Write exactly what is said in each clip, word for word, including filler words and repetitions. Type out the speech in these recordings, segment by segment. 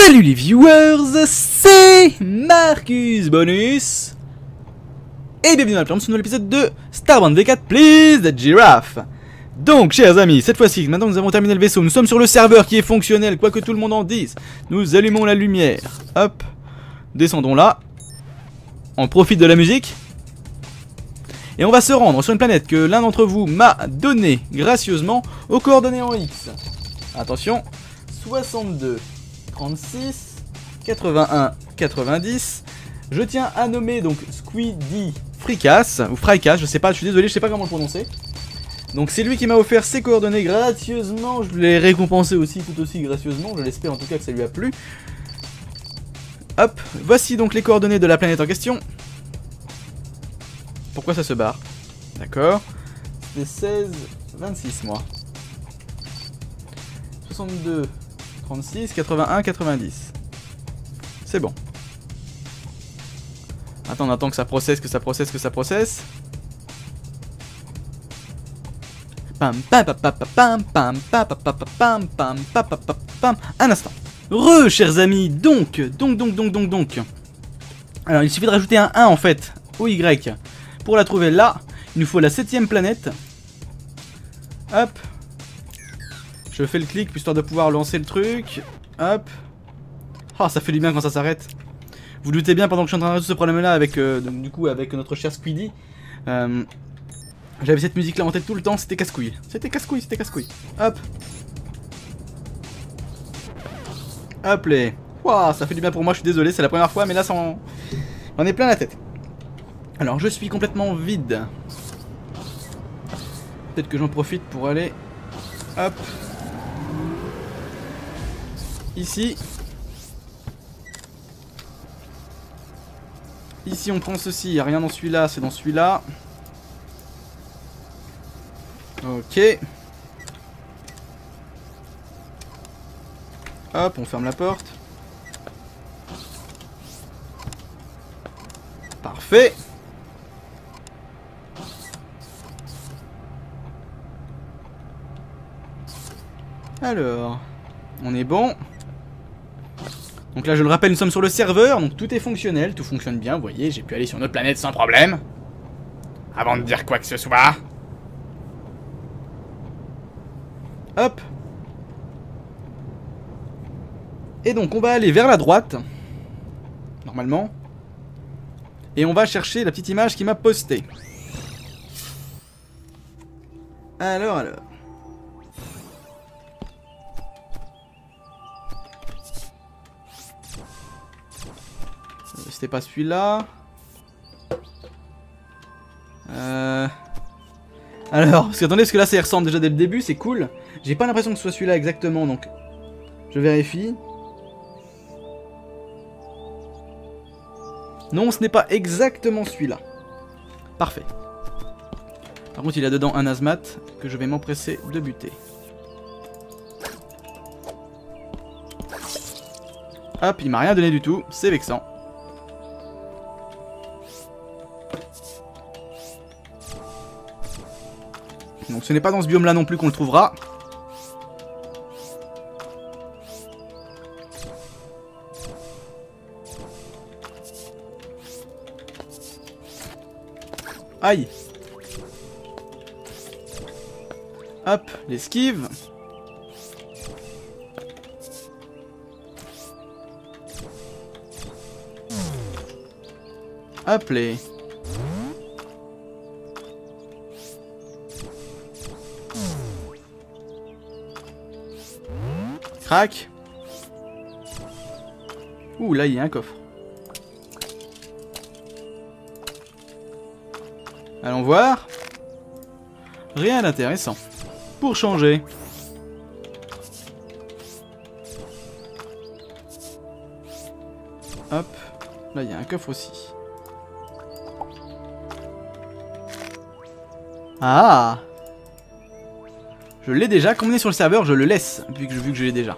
Salut les viewers, c'est Marcus Bonus et bienvenue dans la sur l'épisode de Starbound V quatre Please the Giraffe. Donc chers amis, cette fois-ci, maintenant que nous avons terminé le vaisseau, nous sommes sur le serveur qui est fonctionnel, quoi que tout le monde en dise. Nous allumons la lumière, hop, descendons là, on profite de la musique. Et on va se rendre sur une planète que l'un d'entre vous m'a donnée gracieusement aux coordonnées en X. Attention, soixante-deux, trente-six, quatre-vingt-un, quatre-vingt-dix. Je tiens à nommer donc Squiddy Fricas, ou Fricas, je sais pas, je suis désolé, je sais pas comment le prononcer. Donc c'est lui qui m'a offert ses coordonnées gracieusement, je l'ai récompensé aussi tout aussi gracieusement, je l'espère en tout cas que ça lui a plu. Hop, voici donc les coordonnées de la planète en question. Pourquoi ça se barre? D'accord. C'était seize, vingt-six moi. soixante-deux, trente-six, quatre-vingt-un, quatre-vingt-dix. C'est bon. Attends, on attend que ça processe, que ça processe, que ça processe. Pam pam pam pam pam pam pam pam pam pam pam pam pam. Un instant. Re, chers amis, donc, donc, donc, donc, donc, donc. Alors, il suffit de rajouter un un en fait au Y. Pour la trouver là, il nous faut la septième planète. Hop. Je fais le clic histoire de pouvoir lancer le truc. Hop. Oh, ça fait du bien quand ça s'arrête. Vous doutez bien pendant que je suis en train de résoudre ce problème là avec, euh, donc, du coup, avec notre cher Squiddy. Euh, J'avais cette musique là en tête tout le temps, c'était casse-couille. C'était casse-couille, c'était casse-couille. Hop. Hop les. Wow, ça fait du bien pour moi, je suis désolé, c'est la première fois, mais là ça en... on est plein la tête. Alors je suis complètement vide. Peut-être que j'en profite pour aller. Hop. Ici. Ici on prend ceci, il n'y a rien dans celui-là, c'est dans celui-là. Ok. Hop, on ferme la porte. Parfait. Alors, on est bon. Donc là, je le rappelle, nous sommes sur le serveur, donc tout est fonctionnel, tout fonctionne bien, vous voyez, j'ai pu aller sur notre planète sans problème. Avant de dire quoi que ce soit. Hop. Et donc, on va aller vers la droite, normalement. Et on va chercher la petite image qui m'a posté. Alors, alors. C'était pas celui-là. Euh... Alors, parce qu'attendez, parce que là ça y ressemble déjà dès le début, c'est cool. J'ai pas l'impression que ce soit celui-là exactement, donc je vérifie. Non, ce n'est pas exactement celui-là. Parfait. Par contre, il a dedans un hazmat que je vais m'empresser de buter. Hop, il m'a rien donné du tout, c'est vexant. Donc ce n'est pas dans ce biome là non plus qu'on le trouvera. Aïe. Hop, l'esquive. Hop les. Crac. Ouh, là il y a un coffre. Allons voir. Rien d'intéressant. Pour changer. Hop. Là il y a un coffre aussi. Ah. Je l'ai déjà, comme on est sur le serveur, je le laisse, vu que, vu que je l'ai déjà.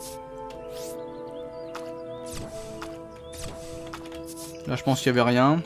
Là, je pense qu'il n'y avait rien.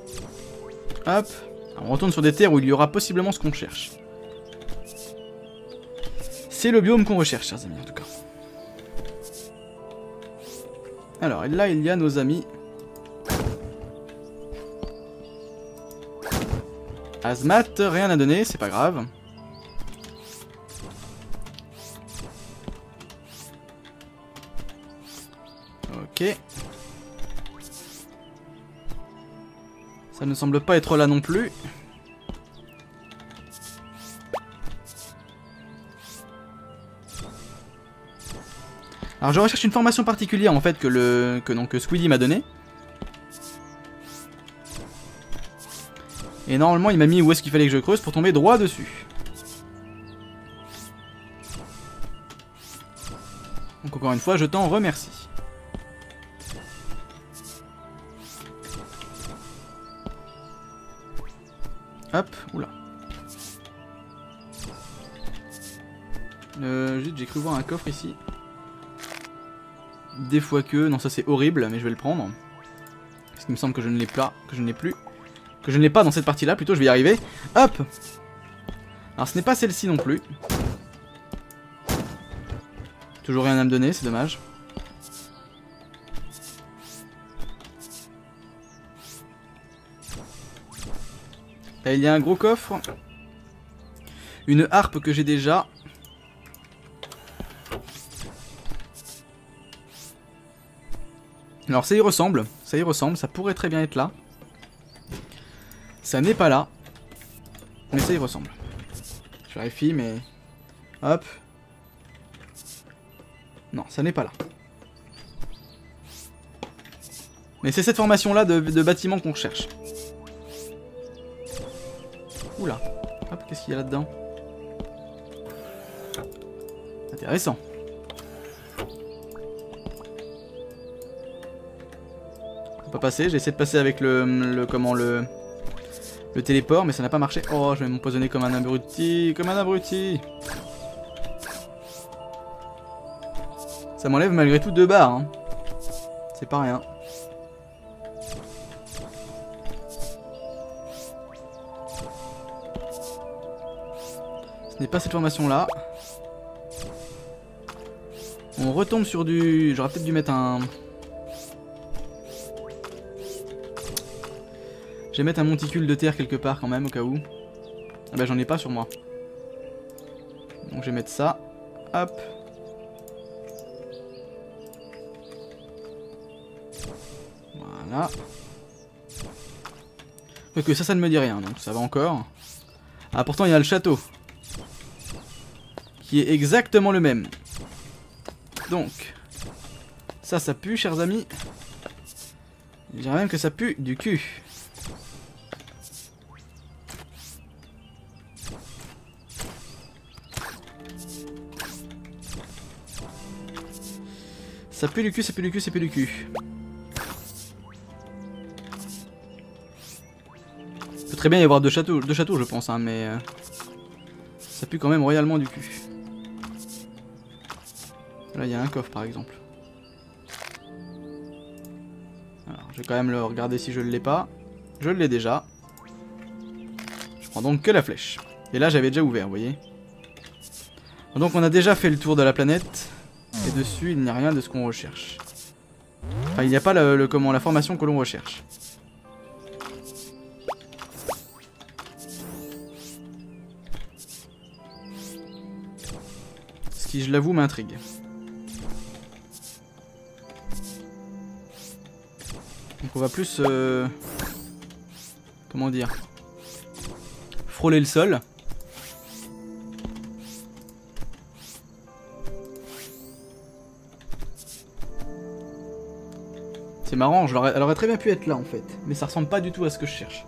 Hop. On retourne sur des terres où il y aura possiblement ce qu'on cherche. c'est le biome qu'on recherche, chers amis, en tout cas. Alors, et là, il y a nos amis. Azmat, rien à donner, c'est pas grave. Ok. Ça ne semble pas être là non plus. Alors je recherche une formation particulière en fait que le que donc que Squiddy m'a donné. Et normalement il m'a mis où est-ce qu'il fallait que je creuse pour tomber droit dessus. Donc encore une fois je t'en remercie. Hop, oula. Euh, j'ai cru voir un coffre ici. Des fois que... Non, ça c'est horrible, mais je vais le prendre. Parce qu'il me semble que je ne l'ai pas, que je ne l'ai plus. Que je ne l'ai pas dans cette partie-là, plutôt, je vais y arriver. Hop. Alors ce n'est pas celle-ci non plus. Toujours rien à me donner, c'est dommage. Là, il y a un gros coffre. Une harpe que j'ai déjà. Alors ça y ressemble, ça y ressemble, ça pourrait très bien être là. Ça n'est pas là. Mais ça y ressemble. Je vérifie mais... Hop. Non, ça n'est pas là. Mais c'est cette formation là de, de bâtiment qu'on recherche. Oula. Hop, qu'est-ce qu'il y a là-dedans? Intéressant. Faut pas passer, j'ai essayé de passer avec le, le comment le le téléport mais ça n'a pas marché. Oh, je vais m'empoisonner comme un abruti, comme un abruti. Ça m'enlève malgré tout deux barres hein. C'est pas rien. Ce n'est pas cette formation là. On retombe sur du... J'aurais peut-être dû mettre un... Je vais mettre un monticule de terre quelque part quand même au cas où. Ah bah j'en ai pas sur moi. Donc je vais mettre ça. Hop. Voilà. Ok, ça, ça ne me dit rien, donc ça va encore. Ah, pourtant il y a le château. Qui est exactement le même. Donc, ça, ça pue, chers amis. Je dirais même que ça pue du cul. Ça pue du cul, ça pue du cul, ça pue du cul. Il peut très bien y avoir deux châteaux, deux châteaux je pense, hein, mais... Euh, ça pue quand même royalement du cul. Là, il y a un coffre, par exemple. Alors, je vais quand même le regarder si je ne l'ai pas. Je l'ai déjà. Je prends donc que la flèche. Et là, j'avais déjà ouvert, vous voyez. Donc, on a déjà fait le tour de la planète. Et dessus, il n'y a rien de ce qu'on recherche. Enfin, il n'y a pas le, le, comment, la formation que l'on recherche. Ce qui, je l'avoue, m'intrigue. Donc on va plus... Euh, comment dire, frôler le sol. C'est marrant, je elle aurait très bien pu être là en fait. Mais ça ressemble pas du tout à ce que je cherche.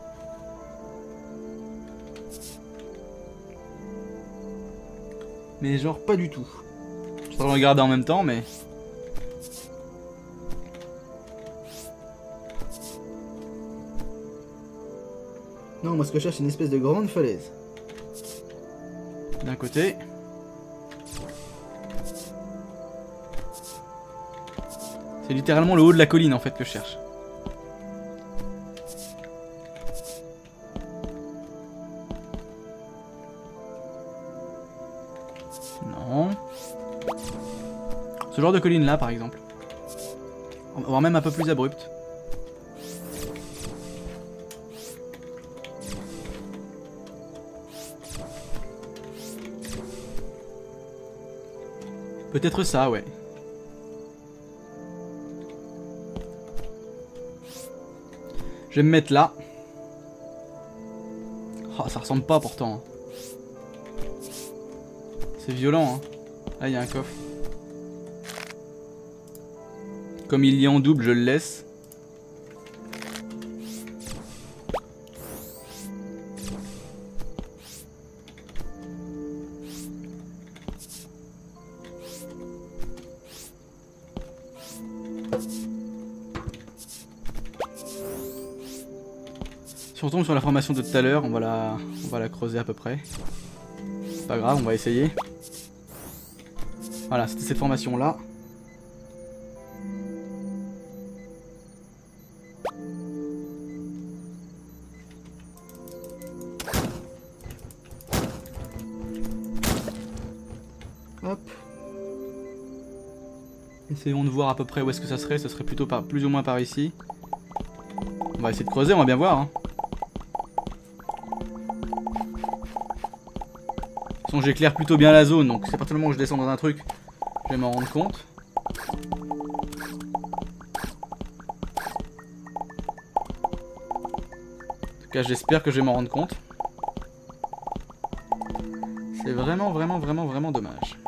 Mais genre pas du tout. Je suis en train de regarder en même temps mais... Non, moi ce que je cherche c'est une espèce de grande falaise. D'un côté. C'est littéralement le haut de la colline en fait que je cherche. Non. Ce genre de colline là par exemple. Voire même un peu plus abrupte. Peut-être ça, ouais. Je vais me mettre là. Oh, ça ressemble pas pourtant. Hein. C'est violent. Hein. Là, il y a un coffre. Comme il y a en double, je le laisse. Si on tombe sur la formation de tout à l'heure, on va la, on va la creuser à peu près. C'est pas grave, on va essayer. Voilà, c'était cette formation là. Hop. Essayons de voir à peu près où est-ce que ça serait. Ça serait plutôt par, plus ou moins par ici. On va essayer de creuser, on va bien voir. Hein. De toute façon, j'éclaire plutôt bien la zone, donc c'est à partir du moment où je descends dans un truc, je vais m'en rendre compte. En tout cas, j'espère que je vais m'en rendre compte. C'est vraiment, vraiment, vraiment, vraiment dommage.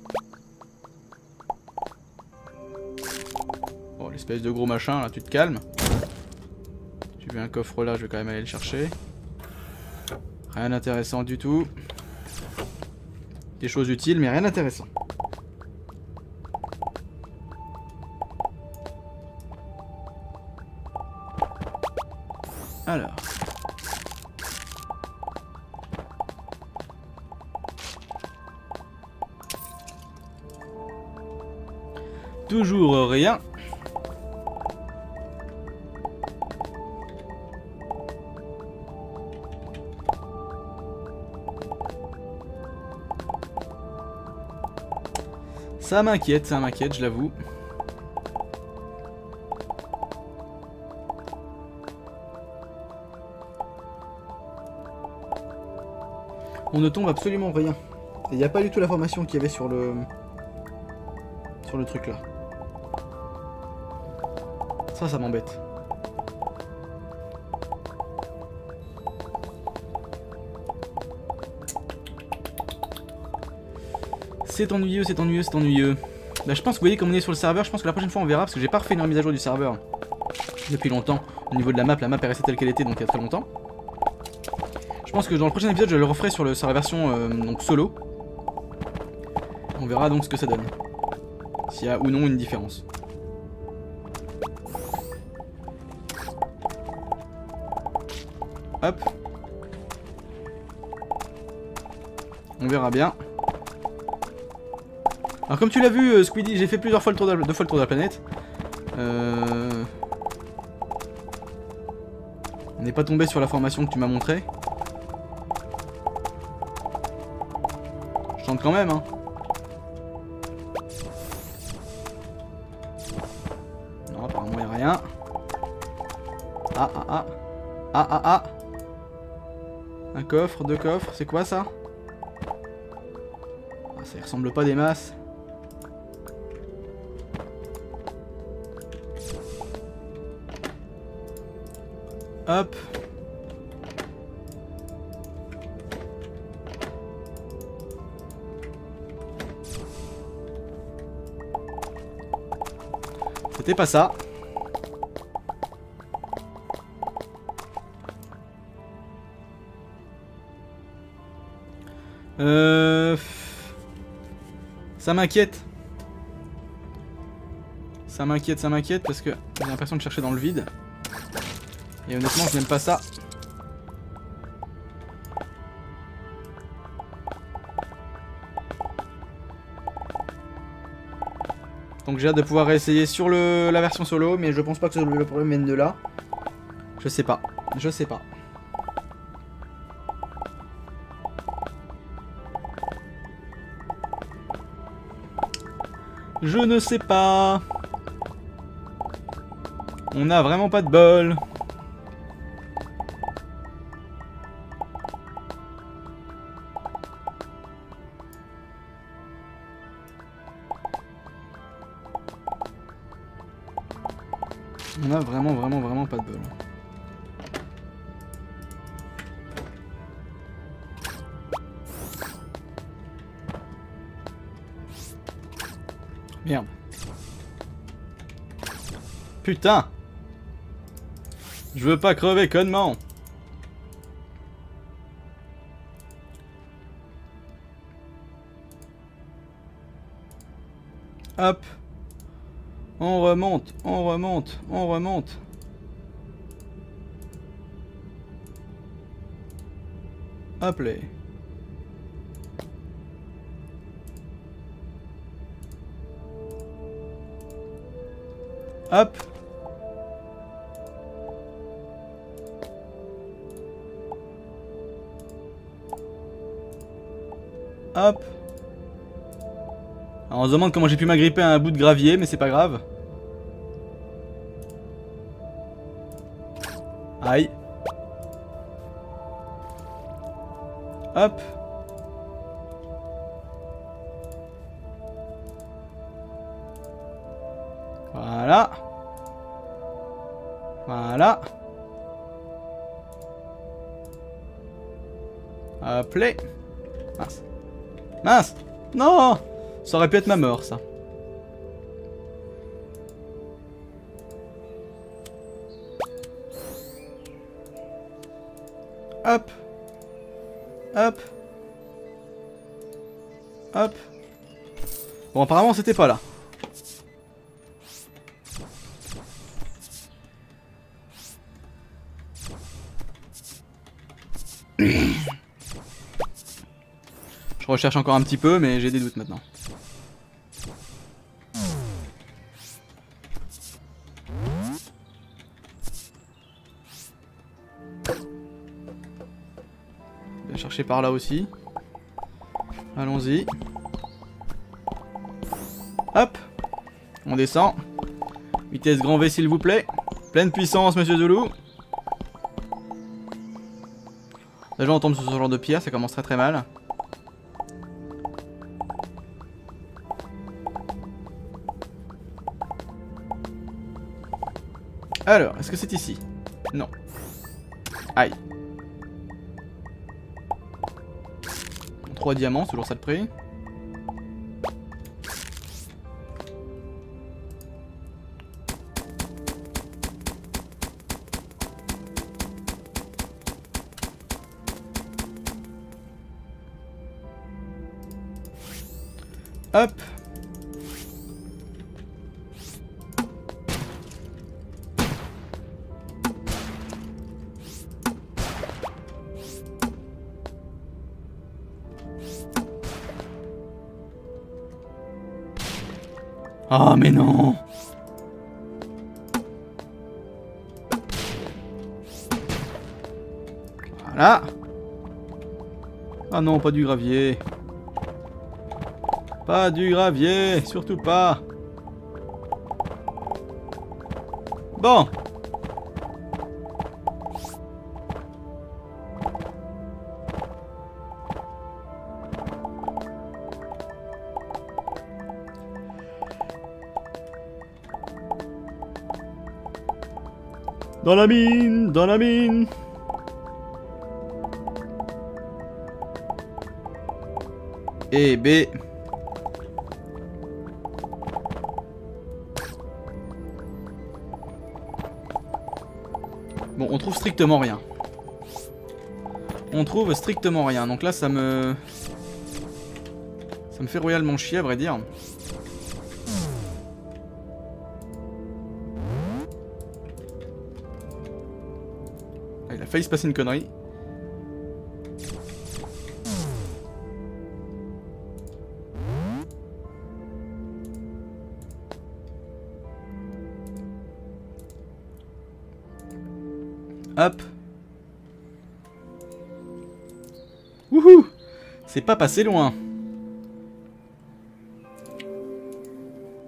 Bon, l'espèce de gros machin, là, tu te calmes. J'ai vu un coffre là, je vais quand même aller le chercher. Rien d'intéressant du tout. Des choses utiles, mais rien d'intéressant. Alors. Toujours rien. Ça m'inquiète, ça m'inquiète, je l'avoue. On ne tombe absolument rien. Il n'y a pas du tout la formation qu'il y avait sur le... sur le truc là. Ça, ça m'embête. C'est ennuyeux, c'est ennuyeux, c'est ennuyeux. Bah, je pense que vous voyez comme on est sur le serveur, je pense que la prochaine fois on verra parce que j'ai pas refait une remise à jour du serveur depuis longtemps. Au niveau de la map, la map est restée telle qu'elle était donc il y a très longtemps. Je pense que dans le prochain épisode je le referai sur, le, sur la version euh, donc solo. On verra donc ce que ça donne. S'il y a ou non une différence. Hop. On verra bien. Alors comme tu l'as vu euh, Squiddy, j'ai fait plusieurs fois le tour de la, deux fois le tour de la planète. Euh... On n'est pas tombé sur la formation que tu m'as montré. Je tente quand même hein. Non apparemment il n'y a rien. Ah ah ah. Ah ah ah. Un coffre, deux coffres, c'est quoi ça? Ah, ça y ressemble pas des masses. Hop. C'était pas ça. Euh... Ça m'inquiète. Ça m'inquiète, ça m'inquiète parce que j'ai l'impression de chercher dans le vide. Et honnêtement, je n'aime pas ça. Donc j'ai hâte de pouvoir réessayer sur le, la version solo, mais je pense pas que le problème vienne de là. Je sais pas, je sais pas. Je ne sais pas. On a vraiment pas de bol. On a vraiment, vraiment, vraiment pas de bol. Merde. Putain. Je veux pas crever connement. Hop. On remonte, on remonte, on remonte. Hop là. Hop. Hop. Alors on se demande comment j'ai pu m'agripper à un bout de gravier, mais c'est pas grave. Aïe. Hop. Voilà. Voilà. Hop là. Mince. Mince. Non. Ça aurait pu être ma mort, ça. Hop. Hop. Hop. Bon, apparemment, c'était pas là. Je recherche encore un petit peu, mais j'ai des doutes maintenant. Je vais chercher par là aussi. Allons-y. Hop. On descend. Vitesse grand V s'il vous plaît. Pleine puissance, monsieur Zoulou. Déjà on tombe sur ce genre de pierre, ça commence très très mal. Alors, est-ce que c'est ici? Non. Aïe. trois diamants, toujours ça de prix. Hop. Oh mais non. Voilà. Ah non, pas du gravier. Pas du gravier, surtout pas. Bon. Dans la mine, dans la mine. Et B. Bon, on trouve strictement rien. On trouve strictement rien. Donc là, ça me... Ça me fait royalement chier, à vrai dire. Ah, il a failli se passer une connerie. Hop. Wouhou. C'est pas passé loin.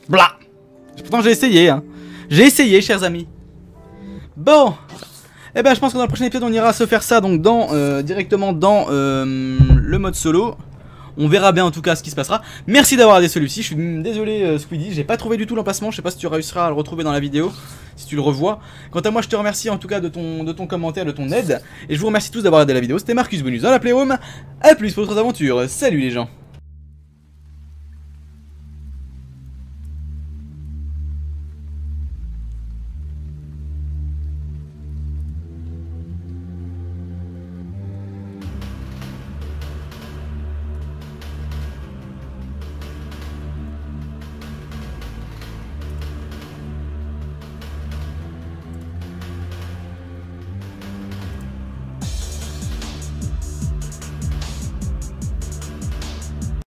Blah. Pourtant j'ai essayé, hein. J'ai essayé, chers amis. Bon. Eh ben je pense que dans le prochain épisode on ira se faire ça donc dans euh, directement dans euh, le mode solo. On verra bien en tout cas ce qui se passera. Merci d'avoir regardé celui-ci. Je suis désolé euh, Squeedy, j'ai pas trouvé du tout l'emplacement. Je sais pas si tu réussiras à le retrouver dans la vidéo, si tu le revois. Quant à moi je te remercie en tout cas de ton, de ton commentaire, de ton aide. Et je vous remercie tous d'avoir regardé la vidéo. C'était Marcus Bonus dans la Playroom. A plus pour d'autres aventures. Salut les gens.